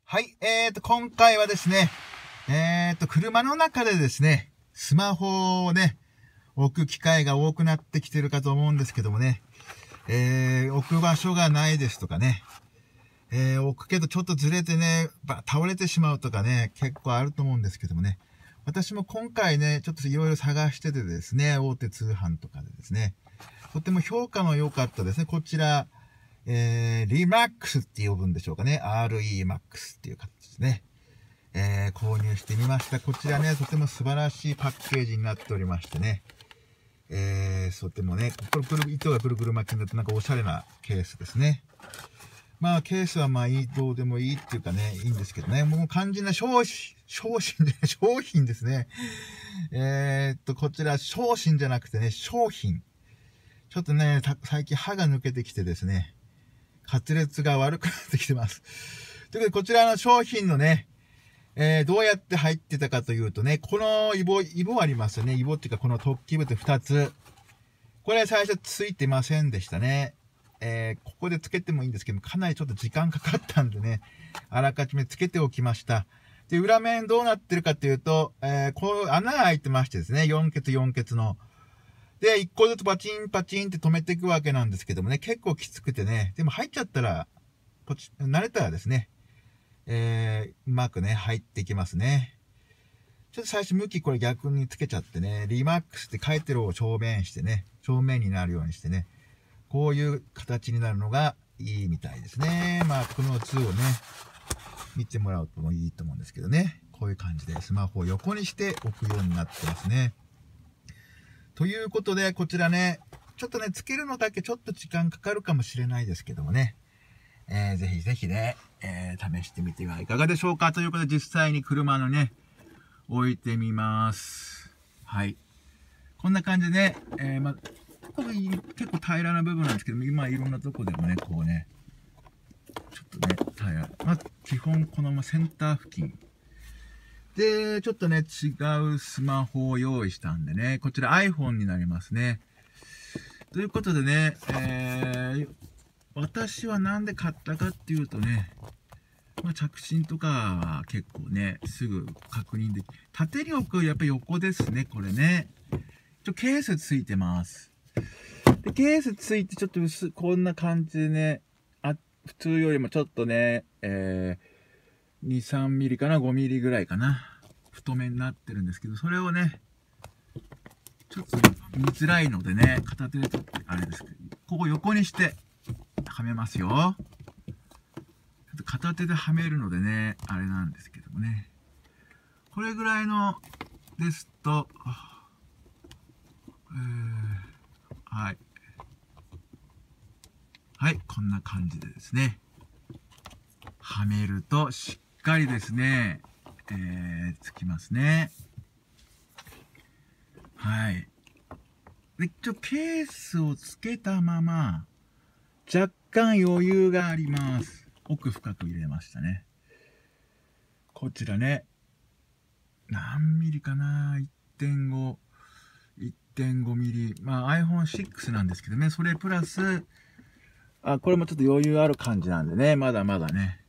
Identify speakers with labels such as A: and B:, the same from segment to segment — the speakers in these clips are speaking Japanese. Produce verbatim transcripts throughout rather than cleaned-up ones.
A: はい、えーと、今回はですね、えーと、車の中でですね、スマホをね、置く機会が多くなってきてるかと思うんですけどもね、えー、置く場所がないですとかね、えー、置くけどちょっとずれてね、ば倒れてしまうとかね、結構あると思うんですけどもね、私も今回ね、ちょっといろいろ探しててですね、大手通販とかでですね、とても評価の良かったですね、こちら、えー、リマックスって呼ぶんでしょうかね。アールイーマックスっていう形ですね。えー、購入してみました。こちらね、とても素晴らしいパッケージになっておりましてね。えー、とてもね、これ、これ、糸がくるくる巻きになってなんかおしゃれなケースですね。まあ、ケースはまあいい、どうでもいいっていうかね、いいんですけどね。もう肝心な商品、商品で、商品ですね。えー、っと、こちら商品じゃなくてね、商品。ちょっとね、最近歯が抜けてきてですね、滑舌が悪くなってきてます。ということで、こちらの商品のね、えー、どうやって入ってたかというとね、このイボ、イボありますよね。イボっていうか、この突起部ってふたつ。これ最初ついてませんでしたね。えー、ここでつけてもいいんですけど、かなりちょっと時間かかったんでね、あらかじめつけておきました。で、裏面どうなってるかというと、えー、こう、穴が開いてましてですね、よん欠よん欠の。で、いっこずつパチンパチンって止めていくわけなんですけどもね、結構きつくてね、でも入っちゃったら、ポチ、慣れたらですね、えー、うまくね、入っていきますね。ちょっと最初向きこれ逆につけちゃってね、リマックスって書いてる方を正面してね、正面になるようにしてね、こういう形になるのがいいみたいですね。まあ、この図をね、見てもらうともいいと思うんですけどね、こういう感じでスマホを横にして置くようになってますね。ということで、こちらね、ちょっとね、つけるのだけちょっと時間かかるかもしれないですけどもね、えー、ぜひぜひね、えー、試してみてはいかがでしょうかということで、実際に車のね、置いてみます。はい。こんな感じでね、えー、ま、これ結構平らな部分なんですけど、今いろんなとこでもね、こうね、ちょっとね、平ら。まあ、基本このままセンター付近。で、ちょっとね、違うスマホを用意したんでね、こちら iPhone になりますね。ということでね、えー、私はなんで買ったかっていうとね、まあ、着信とかは結構ね、すぐ確認でき、縦に置くやっぱ横ですね、これね。ちょ、ケースついてます。で、ケースついてちょっと薄、こんな感じでね、あ、普通よりもちょっとね、えー、に、さんミリかな、ごミリぐらいかな。太めになってるんですけど、それをね、ちょっと見づらいのでね、片手で取って、あれですけど、ここ横にして、はめますよ。ちょっと片手ではめるのでね、あれなんですけどもね。これぐらいの、ですと、えー、はい。はい、こんな感じでですね。はめると、しっかりですね、えー、つきますね。はい。で、一応ケースをつけたまま、若干余裕があります。奥深く入れましたね。こちらね、何ミリかな ?いってんご、いってんごミリ。まあ アイフォンシックス なんですけどね、それプラス、あ、これもちょっと余裕ある感じなんでね、まだまだね。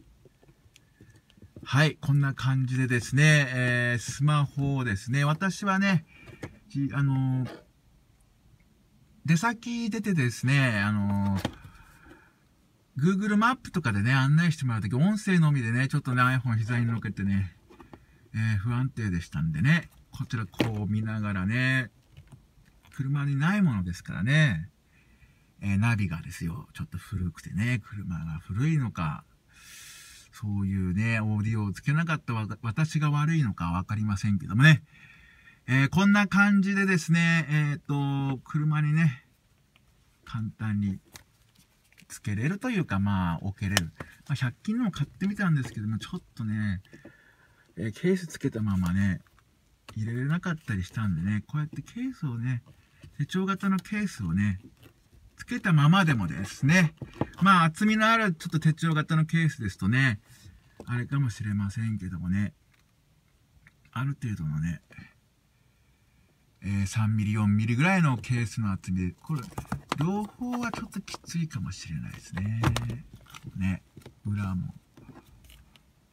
A: はい、こんな感じでですね、えー、スマホをですね、私はね、あのー、出先出てですね、あのー、Google マップとかでね、案内してもらうとき、音声のみでね、ちょっとね、iPhone 膝に乗っけてね、えー、不安定でしたんでね、こちらこう見ながらね、車にないものですからね、えー、ナビがですよ、ちょっと古くてね、車が古いのか、そういうね、オーディオをつけなかったわ私が悪いのかわかりませんけどもね、えー、こんな感じでですね、えっと、車にね、簡単につけれるというか、まあ、置けれる。まあ、ひゃく均のも買ってみたんですけども、ちょっとね、えー、ケースつけたままね、入れれなかったりしたんでね、こうやってケースをね、手帳型のケースをね、つけたままでもですね、まあ厚みのあるちょっと手帳型のケースですとね、あれかもしれませんけどもね、ある程度のね、えー、さんミリ、よんミリぐらいのケースの厚みで、これ、両方はちょっときついかもしれないですね。ね、裏も。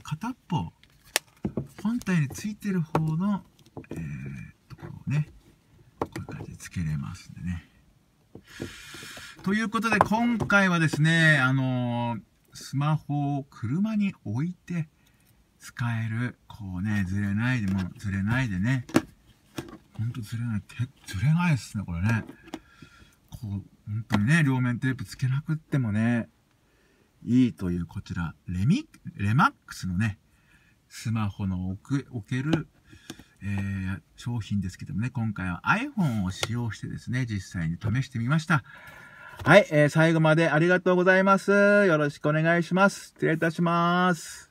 A: 片っぽ、本体についてる方の、えー、ところをね、こういう感じでつけれますんでね。ということで、今回はですね、あのー、スマホを車に置いて使える、こうね、ずれないでも、ずれないでね、ほんとずれない、ずれないですね、これね。こう、本当にね、両面テープつけなくってもね、いいという、こちら、レミ、レマックスのね、スマホの置く、置ける、えー、商品ですけどもね、今回は iPhone を使用してですね、実際に試してみました。はい、えー、最後までありがとうございます。よろしくお願いします。失礼いたします。